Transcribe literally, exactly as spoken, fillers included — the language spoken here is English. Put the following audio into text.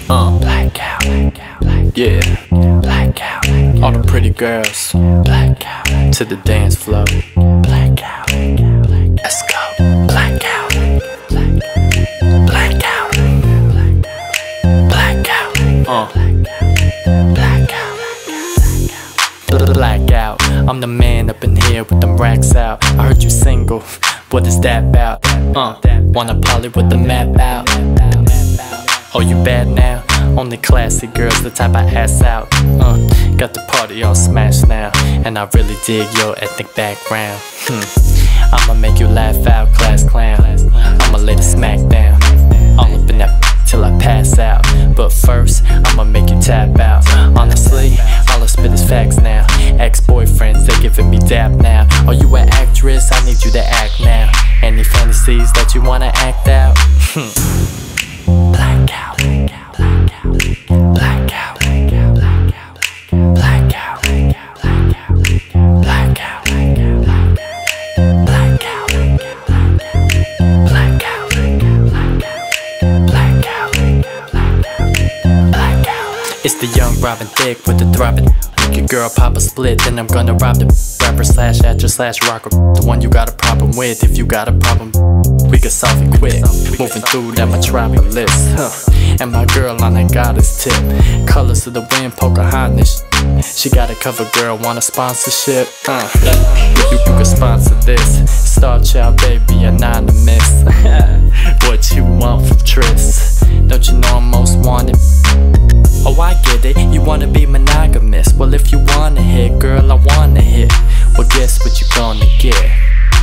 Uh, blackout, yeah, blackout. All the pretty girls, blackout. To the dance floor, blackout. Let's go, blackout, blackout, blackout. Uh, blackout, blackout. I'm the man up in here with them racks out. I heard you single, what is that about? Uh, wanna poly with the map out? Oh, you bad now? Only classy girls, the type I ass out. Uh, got the party on smash now, and I really dig your ethnic background. Hmm. I'ma make you laugh out, class clown. I'ma lay the smack down, all up in that till I pass out. But first, I'ma make you tap out. Honestly, all I spit is facts now. Ex-boyfriends, they giving me dap now. Are you an actress? I need you to act now. Any fantasies that you wanna act out? Blackout, blackout, blackout, blackout, blackout, blackout, blackout, blackout. It's the young Robin Thicke with the throbbing. Make your girl pop a split, then I'm gonna rob the rapper slash actor slash rocker. The one you got a problem with. If you got a problem, we can solve it quick. Moving through that metropolis, huh? And my girl on that goddess tip. Colors of the wind, Pocahontas. She got a cover girl, want a sponsorship? Uh, you, you can sponsor this. Starchild, baby, anonymous. What you want from Tris? Don't you know I'm most wanted? Oh, I get it, you wanna be monogamous. Well, if you wanna hit, girl, I wanna hit. Well, guess what you gonna get?